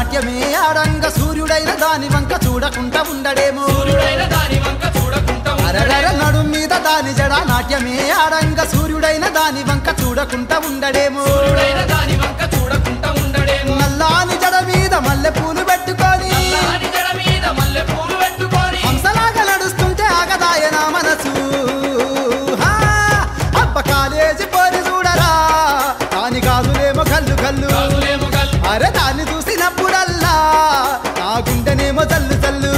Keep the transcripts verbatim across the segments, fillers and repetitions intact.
నాట్యమే ఆడంగ సూర్యుడైన దాని వంక చూడకుండా ఉండడేమో అరరర నడు మీద దాని జడ నాట్యమే ఆడంగ సూర్యుడైన దాని వంక చూడకుండా ఉండడేమో నల్లాని జడ మీద మల్లె పూలు పెట్టుకొని హంసలాగా నడుస్తుంటే ఆగదాయన మనసు అబ్బ కాలేజీ పోరి చూడరా దాని గాజులేమో కల్లు కల్లు అరే దాన్ని చూసినప్పుడల్లా నా గుండెనేమో జల్లు జల్లు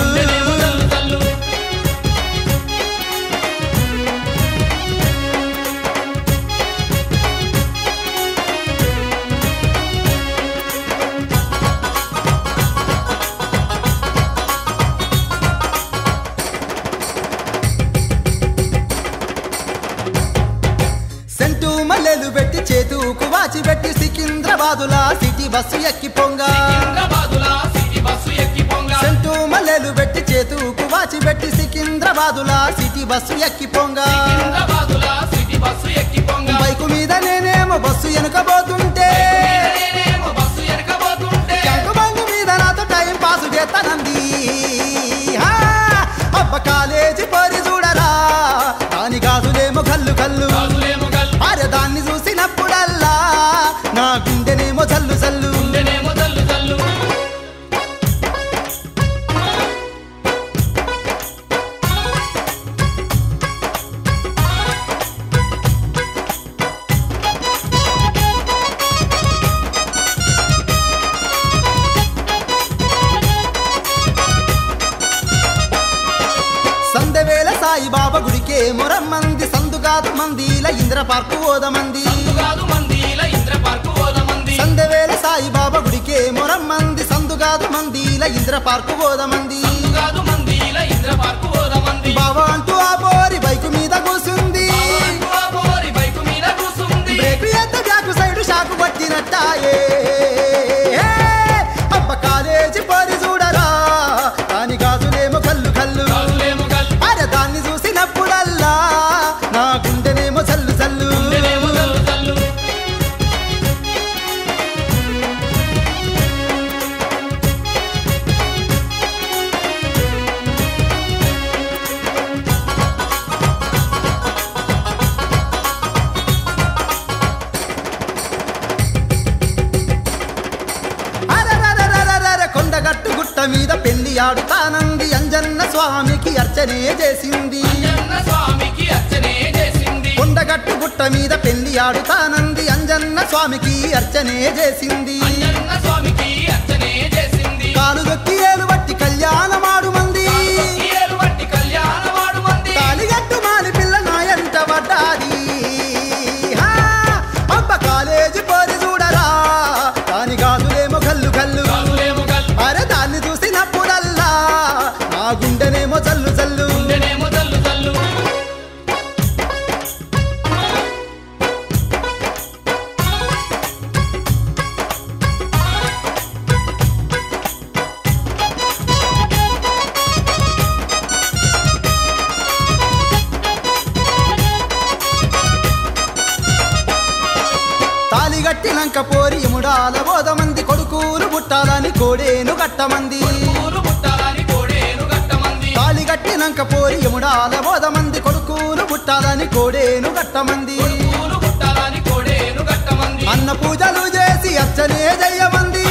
సెంటు మల్లెలు పెట్టి చేతుకు వాచి పెట్టి సికింద్రాబాదులా సిటీ బస్సు ఎక్కి పొంగ సెంటు మల్లెలు పెట్టి చేతుకు వాచి పెట్టి సికింద్రాబాదులా సిటీ బస్సు ఎక్కి పొంగ బైకు మీద నేనేమో బస్సు వెనుకబోతుంటే బంగు మీద నాతో టైం పాసు చేస్తానంది అబ్బ కాలేజీ పోరి చూడరా దాని గాజులేమో కల్లు కల్లు అరే దాన్ని చూసినప్పుడల్లా నా గుండెనేమో జల్లు జల్లు సందవేల సాయిబాబా గుడికే మొరమ్మంది సందుగాదు మందిల ఇంద్ర పార్కు ఓదమంది సందవేల సాయిబాబా గుడికే మొరమ్మంది సందుగాదు మందిల ఇంద్ర పార్కు ఓదమంది బాబా అంటూ ఆ పోరి బైకు మీద కూసుంది బ్రేకు ఎత్త బ్యాకు సైడు షాకు పట్టినట్టాయే అబ్బ కాలేజీ పోరి చూడరా దాని గాజులేమో కల్లు కల్లు అరే దాన్ని చూసినప్పుడల్లా నా గుండెనేమో జల్లు జల్లు కొండగట్టు గుట్ట మీద పెళ్లి ఆడుతానంది అంజన్న స్వామికి అర్చనే చేసింది కొండగట్టు గుట్ట మీద పెళ్లి ఆడుతానంది అంజన్న స్వామికి అర్చనే చేసింది కాలు దొక్కి ఏలు బట్టి కళ్యాణమాడు మంది తాలిగట్టు మాలి పిల్ల నాయంట పడ్డాది అబ్బ కాలేజీ పోరి చూడరా దాని గాజులేమో కల్లు కల్లు అరే దాన్ని చూసినప్పుడల్లా నా గుండెనేమో జల్లు జల్లు తాలిగట్టినంక పోరి ఎముడాల బోధమంది కొడుకులు పుట్టాలని కోడేను గట్టమంది తాలిగట్టినంక పోరి ఎముడాల బోధమంది కొడుకులు పుట్టాలని కోడేను గట్టమంది అన్న పూజలు చేసి అర్చనే జయమంది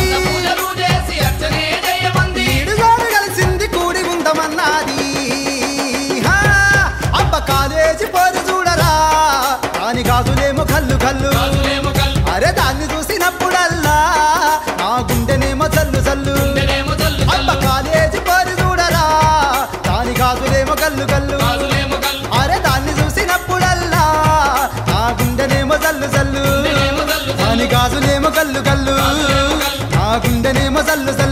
ఈడుగోడు కలిసింది కూడి ఉందమన్నది అబ్బ కాలేజీ పోరి చూడరా దాని గాజులేమో కల్లు కల్లు అరే దాన్ని చూసినప్పుడల్లా నా గుండెనేమో జల్లు జల్లు అబ్బ కాలేజీ పోరి చూడరా దాని గాజులేమో కల్లు కల్లు అరే దాన్ని చూసినప్పుడల్లా నా గుండెనేమో జల్లు జల్లు దాని గాజులేమో కల్లు కల్లు నా గుండెనేమో జల్లు జల్లు